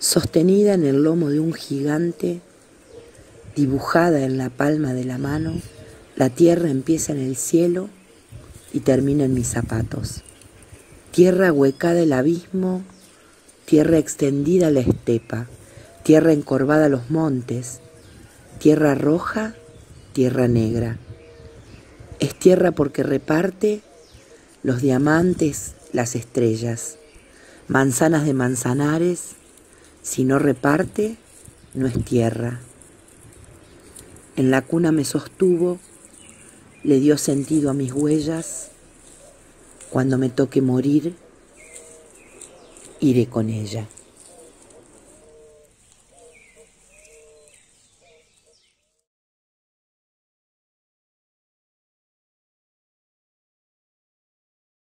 Sostenida en el lomo de un gigante, dibujada en la palma de la mano, la tierra empieza en el cielo y termina en mis zapatos. Tierra huecada el abismo, tierra extendida la estepa, tierra encorvada los montes, tierra roja, tierra negra. Es tierra porque reparte los diamantes, las estrellas, manzanas de manzanares. Si no reparte, no es tierra. En la cuna me sostuvo, le dio sentido a mis huellas. Cuando me toque morir, iré con ella.